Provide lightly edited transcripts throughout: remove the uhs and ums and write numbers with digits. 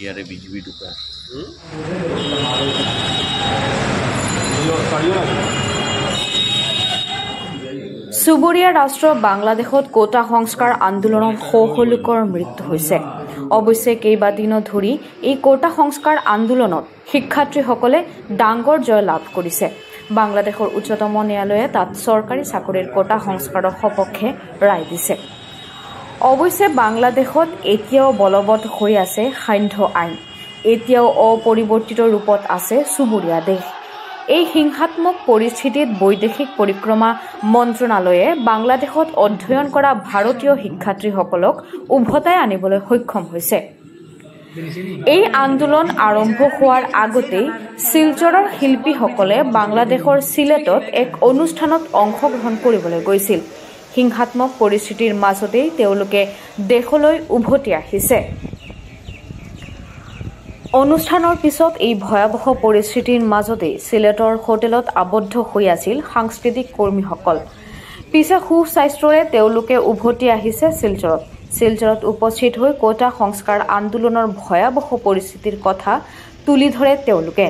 ইয়াৰে বিজেপি ঢুকা চুবুৰীয়া ৰাষ্ট্ৰ বাংলাদেশত কোটা সংস্কাৰ আন্দোলনত শ লোকৰ মৃত্যু হৈছে। অৱশ্যে কেইবাদিন ধৰি এই কোটা সংস্কাৰ আন্দোলনত শিক্ষাৰ্থীসকলে ডাঙৰ জয় লাভ কৰিছে। বাংলাদেশৰ উচ্চতম ন্যায়ালয়ে তাত চৰকাৰী চাকৰিৰ কোটা সংস্কাৰৰ সপক্ষে ৰায় দিছে। অৱশ্যে বাংলাদেশত এতিয়াও বলবৎ হৈ আছে সান্ধ্য আইন। এতিয়াও অপৰিৱৰ্তিত ৰূপত আছে চুবুৰীয়া দেশ। এই হিংসাত্মক পৰিস্থিতিত বৈদেশিক পৰিক্ৰমা মন্ত্ৰণালয়ে বাংলাদেশত অধ্যয়ন কৰা ভাৰতীয় শিক্ষাৰ্থীসকলক উভতাই আনিবলৈ সক্ষম হৈছে। এই আন্দোলন আৰম্ভ হোৱাৰ আগতেই শিলচৰৰ শিল্পীসকলে বাংলাদেশৰ চিলেটত এক অনুষ্ঠানত অংশগ্ৰহণ কৰিবলৈ গৈছিল। হিংসাত্মক পৰিস্থিতিৰ মাজতেই তেওঁলোকে দেশলৈ উভতি আহিছে। অনুষ্ঠানৰ পিছত এই ভয়াৱহ পৰিস্থিতিৰ মাজতেই চিলেটৰ হোটেলত আবদ্ধ হৈ আছিল সাংস্কৃতিক কৰ্মীসকল। পিছে সুস্বাস্থ্যৰে তেওঁলোকে উভতি আহিছে শিলচৰত। শিলচৰত উপস্থিত হৈ কোটা সংস্কাৰ আন্দোলনৰ ভয়াৱহ পৰিস্থিতিৰ কথা তুলি ধৰে তেওঁলোকে।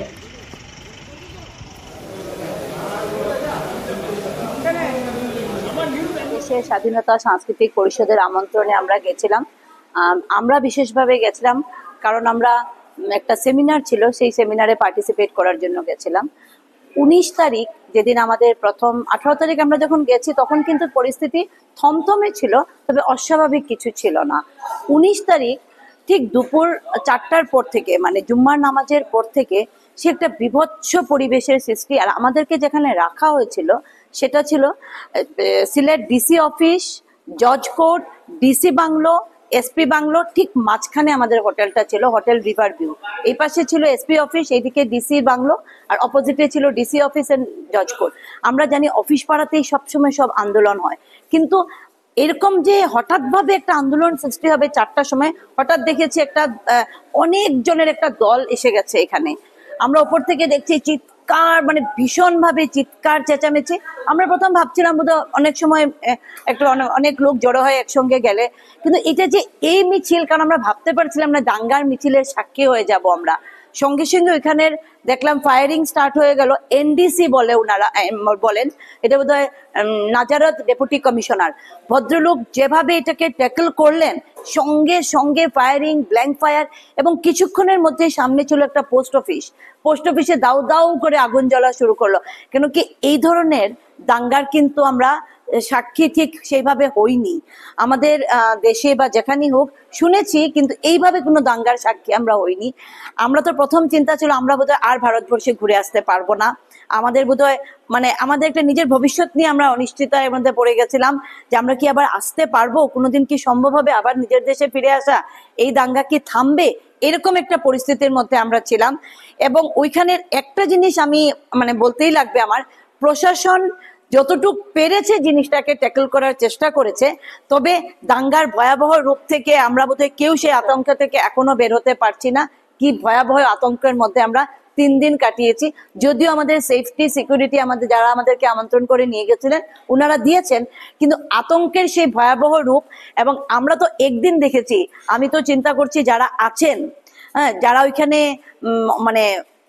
দেশের স্বাধীনতা সাংস্কৃতিক পরিষদের আমন্ত্রণে আমরা গেছিলাম। আমরা বিশেষভাবে গেছিলাম কারণ আমরা একটা সেমিনার ছিল, সেই সেমিনারে পার্টিসিপেট করার জন্য গেছিলাম। 19 তারিখ যেদিন আমাদের প্রথম 18 তারিখ আমরা যখন গেছি তখন কিন্তু পরিস্থিতি থমথমে ছিল, তবে অস্বাভাবিক কিছু ছিল না। 19 তারিখ ঠিক দুপুর 4টার পর থেকে, মানে জুম্মার নামাজের পর থেকে সে একটা বিভৎস পরিবেশের সৃষ্টি। আর আমাদেরকে যেখানে রাখা হয়েছিল সেটা ছিল সিলেট ডিসি অফিস, জজ court, DC bungalow, SP bungalow, ঠিক মাঝখানে আমাদের হোটেলটা ছিল, হোটেল রিভার ভিউ। এই পাশে ছিল এসপি অফিস, এইদিকে ডিসি বাংলো, আর অপোজিটে ছিল ডিসি অফিস এন্ড জজ কোর্ট। আমরা জানি অফিস পাড়াতেই সবসময় সব আন্দোলন হয়, কিন্তু এরকম যে হঠাৎ ভাবে একটা আন্দোলন সৃষ্টি হবে 4টার সময়, হঠাৎ দেখেছি একটা অনেক জনের একটা দল এসে গেছে এখানে। আমরা উপর থেকে দেখছি চিৎকার, মানে ভীষণ ভাবে চিৎকার চেঁচামেচি। আমরা প্রথম ভাবছিলাম বোধহয় অনেক সময় একটু অনেক লোক জড়ো হয় একসঙ্গে গেলে, কিন্তু এটা যে এই মিছিল, কারণ আমরা ভাবতে পারছিলাম না দাঙ্গার মিছিলের সাক্ষী হয়ে যাব আমরা। সঙ্গে সঙ্গে ওইখানের দেখলাম ফায়ারিং স্টার্ট হয়ে গেল। এনডিসি বলে ওনারা বলেন, এটা বোধহয় নাজারত ডেপুটি কমিশনার ভদ্রলোক যেভাবে এটাকে ট্যাকল করলেন, সঙ্গে সঙ্গে ফায়ারিং, ব্ল্যাঙ্ক ফায়ার, এবং কিছুক্ষণের মধ্যে সামনে ছিল একটা পোস্ট অফিস। পোস্ট অফিসে দাউ দাউ করে আগুন জ্বলা শুরু করলো। কেন কি এই ধরনের দাঙ্গার কিন্তু আমরা সাক্ষী ঠিক সেইভাবে হইনি আমাদের দেশে বা যেখানেই হোক, শুনেছি, কিন্তু এইভাবে কোনো দাঙ্গার সাক্ষী আমরা হইনি। আমরা তো প্রথম চিন্তা ছিল আমরা বোধহয় আর ভারতবর্ষে ঘুরে আসতে পারবো না। আমাদের বোধহয় মানে আমাদের একটা নিজের ভবিষ্যৎ নিয়ে আমরা অনিশ্চয়তার মধ্যে পড়ে গেছিলাম যে আমরা কি আবার আসতে পারবো, কোনোদিন কি সম্ভব হবে আবার নিজের দেশে ফিরে আসা, এই দাঙ্গা কি থামবে, এরকম একটা পরিস্থিতির মধ্যে আমরা ছিলাম। এবং ওইখানের একটা জিনিস আমি মানে বলতেই লাগবে, আমার প্রশাসন যতটুকু পেরেছে জিনিসটাকে ট্যাকল করার চেষ্টা করেছে, তবে দাঙ্গার ভয়াবহ রূপ থেকে আমরা বোধহয় কেউ সেই আতঙ্ক থেকে এখনো বের হতে পারছি না। কি ভয়াবহ আতঙ্কের মধ্যে আমরা 3 দিন কাটিয়েছি। যদিও আমাদের সেফটি সিকিউরিটি আমাদের যারা আমাদেরকে আমন্ত্রণ করে নিয়ে গেছিলেন ওনারা দিয়েছেন, কিন্তু আতঙ্কের সেই ভয়াবহ রূপ। এবং আমরা তো একদিন দেখেছি, আমি তো চিন্তা করছি যারা আছেন, হ্যাঁ, যারা ওইখানে মানে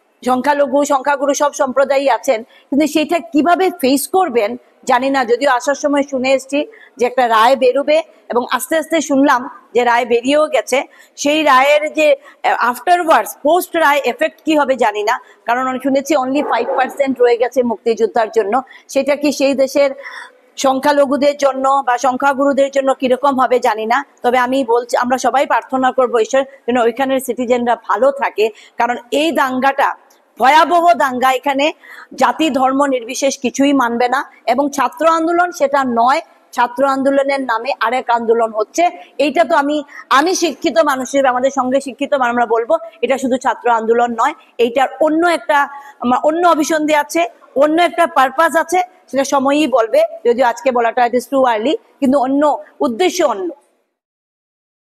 সংখ্যাগুরু সব সম্প্রদায়ই আছেন, কিন্তু সেইটা কিভাবে ফেস করবেন জানি না। যদিও আসার সময় শুনে এসেছি যে একটা রায় বেরোবে, এবং আস্তে আস্তে শুনলাম যে রায় বেরিয়েও গেছে। সেই রায়ের যে আফটারওয়ার্ডস, পোস্ট রায় এফেক্ট কি হবে জানি না, কারণ আমি শুনেছি অনলি 5% রয়ে গেছে মুক্তিযোদ্ধার জন্য। সেটা কি সেই দেশের সংখ্যালঘুদের জন্য বা সংখ্যাগুরুদের জন্য কিরকম হবে জানি না। তবে আমি বলছি, আমরা সবাই প্রার্থনা করবো ঈশ্বর যেন ওইখানের সিটিজেনরা ভালো থাকে, কারণ এই দাঙ্গাটা ভয়াবহ দাঙ্গা। এখানে জাতি ধর্ম নির্বিশেষ কিছুই মানবে না, এবং ছাত্র আন্দোলন সেটা নয়। ছাত্র আন্দোলনের নামে আরেক আন্দোলন হচ্ছে। এইটা তো আমি শিক্ষিত মানুষ হিসেবে, আমাদের সঙ্গে শিক্ষিত আমরা বলবো এটা শুধু ছাত্র আন্দোলন নয়, এইটার অন্য অভিসন্ধি আছে, অন্য একটা পারপাস আছে, সেটা সময়ই বলবে। যদিও আজকে বলাটা ইট ইজ টু আর্লি, কিন্তু অন্য উদ্দেশ্য অন্য।